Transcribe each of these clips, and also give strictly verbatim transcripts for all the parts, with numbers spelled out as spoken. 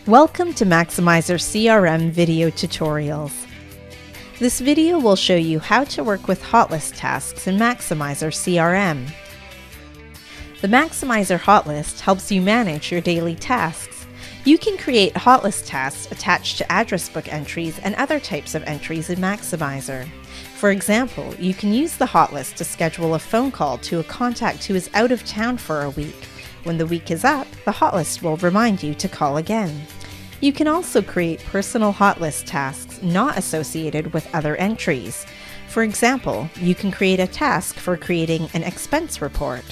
Welcome to Maximizer C R M video tutorials. This video will show you how to work with hotlist tasks in Maximizer C R M. The Maximizer hotlist helps you manage your daily tasks. You can create hotlist tasks attached to address book entries and other types of entries in Maximizer. For example, you can use the hotlist to schedule a phone call to a contact who is out of town for a week. When the week is up, the hotlist will remind you to call again. You can also create personal hotlist tasks not associated with other entries. For example, you can create a task for creating an expense report.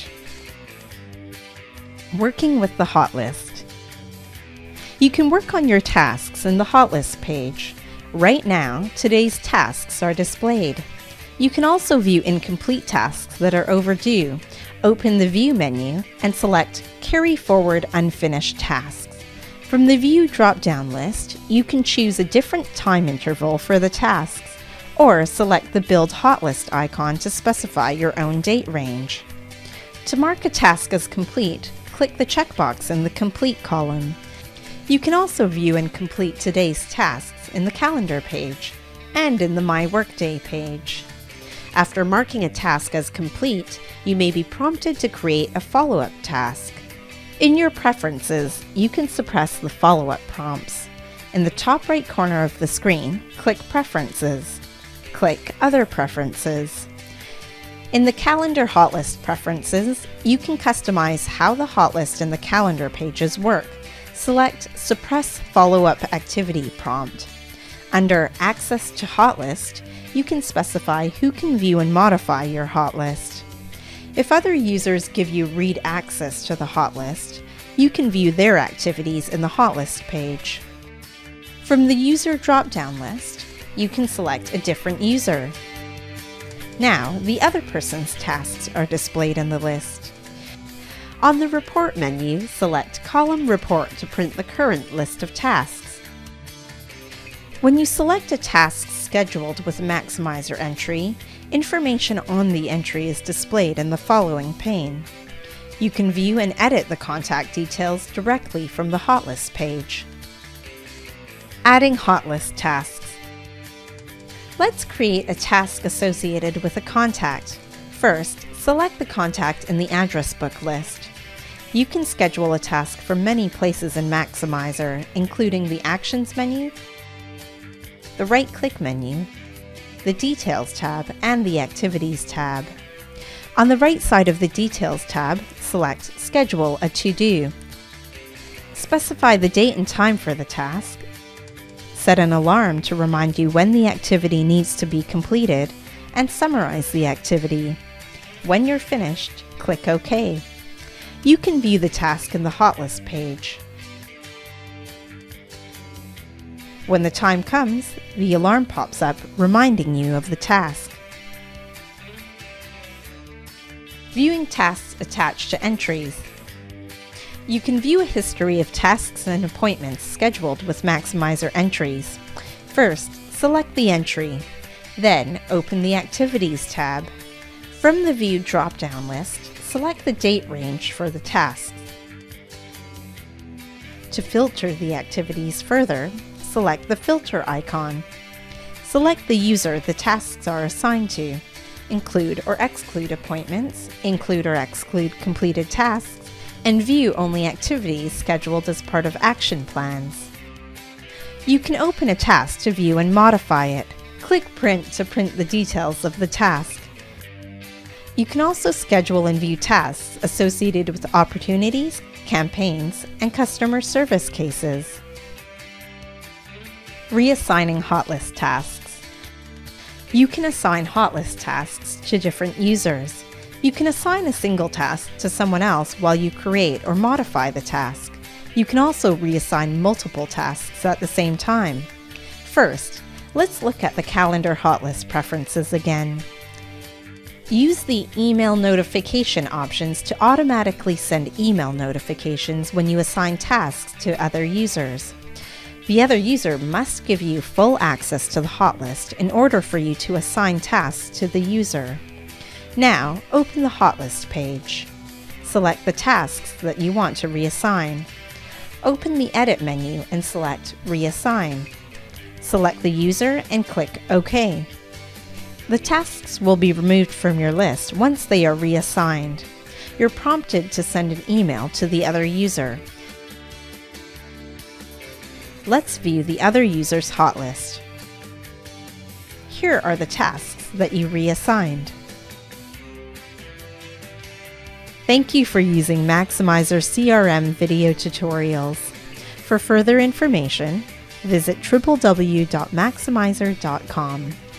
Working with the hotlist. You can work on your tasks in the hotlist page. Right now, today's tasks are displayed. You can also view incomplete tasks that are overdue. Open the View menu and select Carry Forward Unfinished Tasks. From the View drop-down list, you can choose a different time interval for the tasks, or select the Build Hotlist icon to specify your own date range. To mark a task as complete, click the checkbox in the Complete column. You can also view and complete today's tasks in the Calendar page and in the My Workday page. After marking a task as complete, you may be prompted to create a follow-up task. In your preferences, you can suppress the follow-up prompts. In the top right corner of the screen, click Preferences. Click Other Preferences. In the Calendar Hotlist Preferences, you can customize how the hotlist and the calendar pages work. Select Suppress Follow-up Activity prompt. Under Access to Hotlist, you can specify who can view and modify your hotlist. If other users give you read access to the hotlist, you can view their activities in the hotlist page. From the User drop-down list, you can select a different user. Now, the other person's tasks are displayed in the list. On the Report menu, select Column Report to print the current list of tasks. When you select a task scheduled with a Maximizer entry, information on the entry is displayed in the following pane. You can view and edit the contact details directly from the hotlist page. Adding hotlist tasks. Let's create a task associated with a contact. First, select the contact in the address book list. You can schedule a task from many places in Maximizer, including the Actions menu, the right-click menu, the Details tab, and the Activities tab. On the right side of the Details tab, select Schedule a To-Do. Specify the date and time for the task. Set an alarm to remind you when the activity needs to be completed, and summarize the activity. When you're finished, click OK. You can view the task in the hotlist page. When the time comes, the alarm pops up reminding you of the task. Viewing tasks attached to entries. You can view a history of tasks and appointments scheduled with Maximizer entries. First, select the entry. Then, open the Activities tab. From the View drop-down list, select the date range for the tasks. To filter the activities further, select the filter icon. Select the user the tasks are assigned to. Include or exclude appointments, include or exclude completed tasks, and view only activities scheduled as part of action plans. You can open a task to view and modify it. Click Print to print the details of the task. You can also schedule and view tasks associated with opportunities, campaigns, and customer service cases. Reassigning hotlist tasks. You can assign hotlist tasks to different users. You can assign a single task to someone else while you create or modify the task. You can also reassign multiple tasks at the same time. First, let's look at the Calendar Hotlist preferences again. Use the email notification options to automatically send email notifications when you assign tasks to other users. The other user must give you full access to the hotlist in order for you to assign tasks to the user. Now, open the hotlist page. Select the tasks that you want to reassign. Open the Edit menu and select Reassign. Select the user and click OK. The tasks will be removed from your list once they are reassigned. You're prompted to send an email to the other user. Let's view the other user's hot list. Here are the tasks that you reassigned. Thank you for using Maximizer C R M video tutorials. For further information, visit w w w dot maximizer dot com.